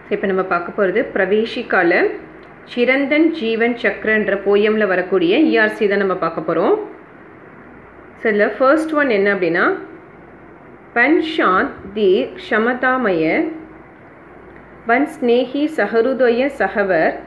இப்போ நம்ம பார்க்க போகிறது பிரவேசிக்கால சிரந்தன் ஜீவன் சக்கரன்ற போயமில் வரக்கூடிய இஆர்சி தான் நம்ம பார்க்க போகிறோம். ஸோ இதில் ஃபர்ஸ்ட் ஒன் என்ன அப்படின்னா, பன் சாந்த் தி க்ஷமதாமய வன் ஸ்னேஹி சஹருதய சஹவர்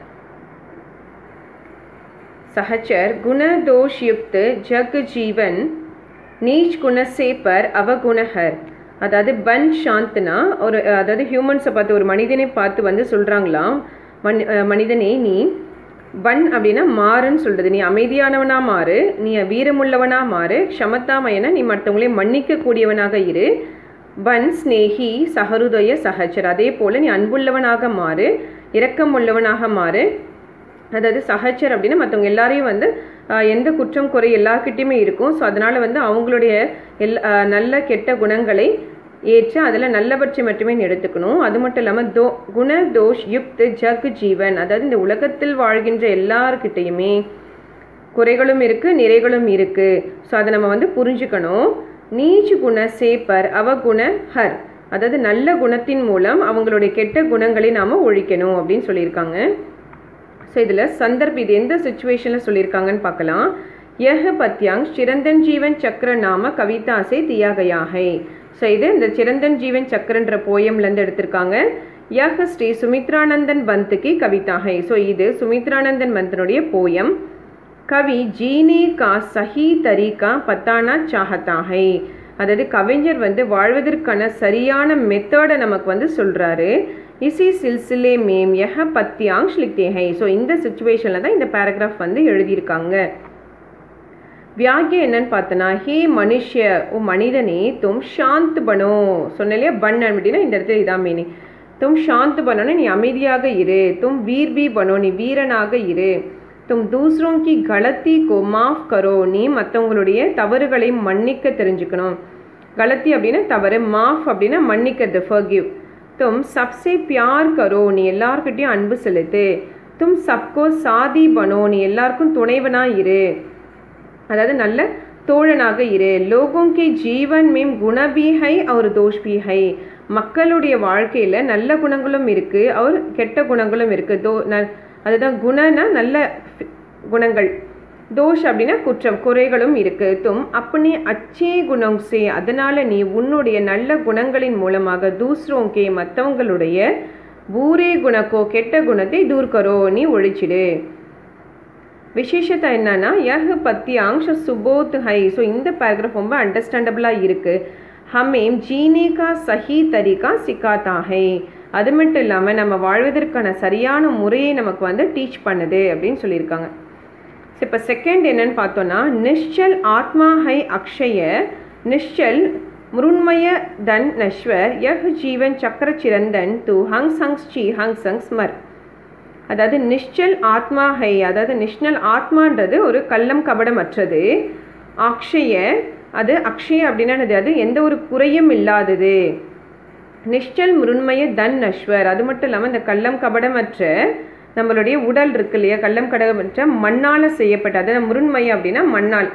सहचर गुण दोष युक्त जग जीवन नीच गुण से पर अवगुणहर. அதாவது பன் சாந்த்னா ஒரு அதாவது ஹியூமன்ஸை பார்த்து ஒரு மனிதனை பார்த்து வந்து சொல்கிறாங்களாம், மனிதனே நீ பன் அப்படின்னா மாறுன்னு சொல்கிறது, நீ அமைதியானவனாக மாறு, நீ வீரமுள்ளவனாக மாறு, க்ஷமதாமயனா நீ மற்றவங்களே மன்னிக்கக்கூடியவனாக இரு, பன் ஸ்னேஹி சஹருதய சஹச்சர் அதே போல் நீ அன்புள்ளவனாக மாறு, இரக்கம் உள்ளவனாக மாறு. அதாவது சஹச்சர் அப்படின்னா மற்றவங்க எல்லாரையும் வந்து எந்த குற்றம் குறை எல்லார்கிட்டையுமே இருக்கும். ஸோ அதனால் வந்து அவங்களுடைய நல்ல கெட்ட குணங்களை ஏற்று அதில் நல்லபட்சம் மட்டுமே எடுத்துக்கணும். அது மட்டும் இல்லாமல் குண தோஷ் யுக்த் ஜக் ஜீவன், அதாவது இந்த உலகத்தில் வாழ்கின்ற எல்லார்கிட்டையுமே குறைகளும் இருக்குது நிறைகளும் இருக்குது. ஸோ அதை நம்ம வந்து புரிஞ்சுக்கணும். நீச் குண சேப்பர் அவகுண ஹர், அதாவது நல்ல குணத்தின் மூலம் அவங்களுடைய கெட்ட குணங்களை நாம் ஒழிக்கணும் அப்படின்னு சொல்லியிருக்காங்க. ஸோ இதில் சந்தர்ப்பம் இது எந்த சுச்சுவேஷனில் சொல்லியிருக்காங்கன்னு பார்க்கலாம். யஹ பத்யாங் சிரந்தன் ஜீவன் சக்கர நாம கவிதாசே தியாகயாகை. ஸோ இது இந்த சிரந்தன் ஜீவன் சக்கரன்ற போயம்லேருந்து எடுத்திருக்காங்க. யஹ ஸ்ரீ சுமித்ரானந்தன் பந்துக்கு கவிதாகை. ஸோ இது சுமித்ரானந்தன் பந்தனுடைய போயம். கவி ஜீனே கா சஹி தரீகா பத்தானா சாஹத்தாகை, அதாவது கவிஞர் வந்து வாழ்வதற்கான சரியான மெத்தடை நமக்கு வந்து சொல்கிறாரு. இசி சில்சிலே மேம் யஹ பத்தியாங்ஷ் லிக்தே ஹை. ஸோ இந்த சுச்சுவேஷனில் தான் இந்த பேராகிராஃப் வந்து எழுதியிருக்காங்க. வியாக்கியம் என்னன்னு பார்த்தோன்னா, ஹே மனுஷ்ய ஓ மனிதனே, தும் ஷாந்த் பனோ சொன்ன இல்லையா, பன் அப்படின்னா இந்த இடத்துல இதான் மீனிங். தும் ஷாந்த் பனோன்னு நீ அமைதியாக இரு, தும் வீர் பி பனோ நீ வீரனாக இரு, தும் தூசரோं की गलती को माफ करो நீ மற்றவங்களுடைய தவறுகளை மன்னிக்க தெரிஞ்சுக்கணும். கலத்தி அப்படின்னா தவறு, மாஃப் அப்படின்னா மன்னிக்கிறது, ஃபர்கிவ். தும் சப்சே பியார் கரோ நீ எல்லார்கிட்டையும் அன்பு செலுத்து, தும் சப்கோ சாதி பனோ நீ எல்லாருக்கும் துணைவனாக இரு, அதாவது நல்ல தோழனாக இரு. லோகோங்கி ஜீவன் மேம் குண பி ஹை அவர் தோஷ் பி ஹை, மக்களுடைய வாழ்க்கையில் நல்ல குணங்களும் இருக்குது அவர் கெட்ட குணங்களும் இருக்குது. அதுதான் குணனா நல்ல குணங்கள், தோஷ் அப்படின்னா குற்றம் குறைகளும் இருக்குது. தும் அப்பனே அச்சே குணம் சே அதனால் நீ உன்னுடைய நல்ல குணங்களின் மூலமாக தூசரோங்கே மற்றவங்களுடைய பூரே குணக்கோ கெட்ட குணத்தை தூர்கரோ நீ ஒழிச்சிடு. விசேஷத்தை என்னன்னா யஹ் பத்தியாங்ஷ சுபோத் ஹை. ஸோ இந்த பேராகிராஃப் ரொம்ப அண்டர்ஸ்டாண்டபிளாக இருக்குது. ஹமேம் ஜீனே கா சஹி தரிகா சிக்காத்தா ஹை, அது மட்டும் இல்லாமல் நம்ம வாழ்வதற்கான சரியான முறையை நமக்கு வந்து டீச் பண்ணுது அப்படின்னு சொல்லியிருக்காங்க. இப்போ செகண்ட் என்னன்னு பார்த்தோன்னா, நிಶ್ಚல் ஆத்மா ஹை அக்ஷய நிಶ್ಚல் முருண்மய தன் நஸ்வர் யஹ் ஜீவன் சக்கர சிரந்தன் து ஹங் சங்ஸ் சி ஹங் சங்ஸ் மர். அதாவது நிಶ್ಚல் ஆத்மா ஹை, அதாவது நிஷ்னல் ஆத்மான்றது ஒரு கள்ளம் கபடமற்றது, அக்ஷய அது அக்ஷய அப்படின்னா அது எந்த ஒரு குறையும் இல்லாதது, நிಶ್ಚல் முருண்மய தன் நஸ்வர் அது மட்டும் இல்லாமல் இந்த கள்ளம் கபடமற்ற நம்மளுடைய உடல் இருக்கு இல்லையா, கள்ளம் கடமற்ற மண்ணால் செய்யப்பட்ட, அதாவது முருண்மையம் அப்படின்னா மண்ணால்,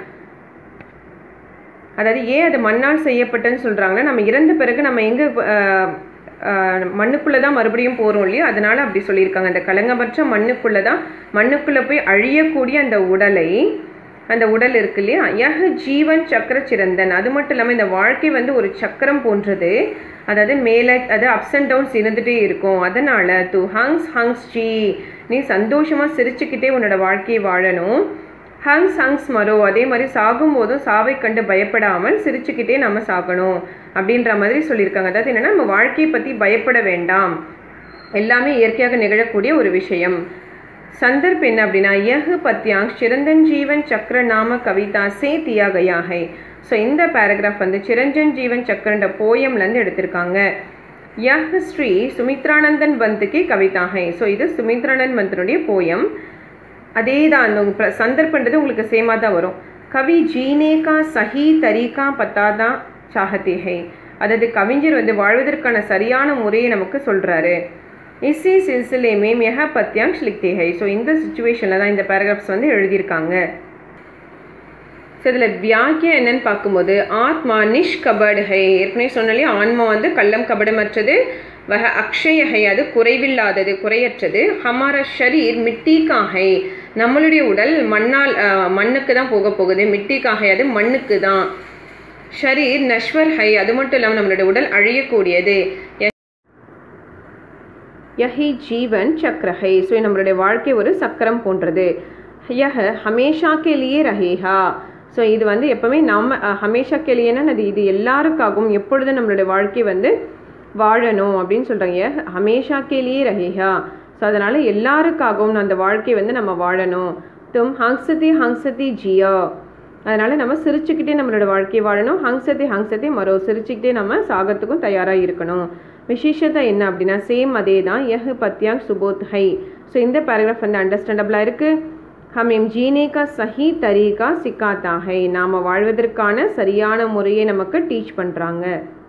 அதாவது ஏன் அது மண்ணால் செய்யப்பட்டன்னு சொல்கிறாங்கன்னா, நம்ம இறந்த பிறகு நம்ம எங்கே மண்ணுக்குள்ளே தான் மறுபடியும் போகிறோம் இல்லையா, அதனால் அப்படி சொல்லியிருக்காங்க. அந்த கலங்கமற்ற மண்ணுக்குள்ளே தான் மண்ணுக்குள்ளே போய் அழியக்கூடிய அந்த உடலை, அந்த உடல் இருக்கு இல்லையா, யஹ் ஜீவன் சக்கர சிரந்தன் அது மட்டும் இல்லாமல் இந்த வாழ்க்கை வந்து ஒரு சக்கரம் போன்றது, அதாவது மேலே அது அப்ஸ் அண்ட் டவுன்ஸ் இருந்துகிட்டே இருக்கும். அதனால் து ஹங்ஸ் ஹங்ஸ் ஜி நீ சந்தோஷமாக சிரிச்சுக்கிட்டே உன்னோட வாழ்க்கையை வாழணும். ஹங்ஸ் ஹங்ஸ் மரோ அதே மாதிரி சாகும்போதும் சாவை கண்டு பயப்படாமல் சிரிச்சுக்கிட்டே நம்ம சாகணும் அப்படின்ற மாதிரி சொல்லியிருக்காங்க. அதாவது என்னென்னா நம்ம வாழ்க்கையை பற்றி பயப்பட வேண்டாம், எல்லாமே இயற்கையாக நிகழக்கூடிய ஒரு விஷயம். சந்தர்ப்பம் என்ன அப்படின்னா, யஹ் பத்யாங் சிரந்தன் ஜீவன் சக்கர நாம கவிதா சே தியாகயாகை. ஸோ இந்த பேராகிராஃப் வந்து சிரஞ்சன் ஜீவன் சக்கரன்ற போயம்லேருந்து எடுத்திருக்காங்க. யஹ் ஸ்ரீ சுமித்ரானந்தன் பந்துக்கு கவிதாகை. ஸோ இது சுமித்ரானந்தன் பந்தனுடைய போயம். அதே தான் அந்த சந்தர்ப்பன்றது உங்களுக்கு சேமாக தான் வரும். கவி ஜீனே கா சஹி தரீகா பத்தாதா சாஹத்தே ஹை, அதாவது கவிஞர் வந்து வாழ்வதற்கான சரியான முறையை நமக்கு சொல்கிறாரு. இசி சில்சிலே மேம் யஹ பத்யாங்ஷ் லிக்தே ஹை. ஸோ இந்த சுச்சுவேஷனில் தான் இந்த பேராகிராஃப்ஸ் வந்து எழுதியிருக்காங்க. ஸோ இதில் வியாக்கியம் என்னன்னு பார்க்கும்போது, ஆத்மா நிஷ்கபட் ஹை, ஏற்கனவே சொன்னாலே ஆன்மா வந்து கள்ளம் கபடமற்றது, वह अक्षय है அது குறைவில்லாதது குறையற்றது हमारा शरीर मिट्टी का है நம்மளுடைய உடல் மண்ணுக்கு தான் போகுது मिट्टी का है அது மண்ணுக்கு தான் शरीर नश्वर है அது மட்டும் இல்லாம நம்மளுடைய உடல் அழியக்கூடியது यही जीवन चक्र है सो நம்மளுடைய வாழ்க்கை ஒரு சக்கரம் போன்றது यह हमेशा के लिए रहेगा ஸோ இது வந்து எப்பவுமே நம்ம ஹமேஷா கேலியேன்னா இது எல்லாருக்காகவும் எப்பொழுதும் நம்மளுடைய வாழ்க்கை வந்து வாழணும் அப்படின்னு சொல்கிறாங்க ஹமேஷா கேலியே ரஹேகா ஸோ அதனால் எல்லாருக்காகவும் அந்த வாழ்க்கை வந்து நம்ம வாழணும் தும் ஹங்சதி ஜியா அதனால் நம்ம சிரிச்சுக்கிட்டே நம்மளோட வாழ்க்கையை வாழணும் ஹங்சதி மரோ சிரிச்சுக்கிட்டே நம்ம சாகத்துக்கும் தயாராக இருக்கணும் விசேஷத்தை என்ன அப்படின்னா சேம் அதே தான் யஹ் பத்யாங் சுபோத் ஹை ஸோ இந்த பேராகிராஃப் வந்து அண்டர்ஸ்டாண்டபிளாக இருக்குது हमें जीने का सही तरीका सिखाता है नाम வாழ்வதற்கான சரியான முறையை நமக்கு டீச் பண்ணுறாங்க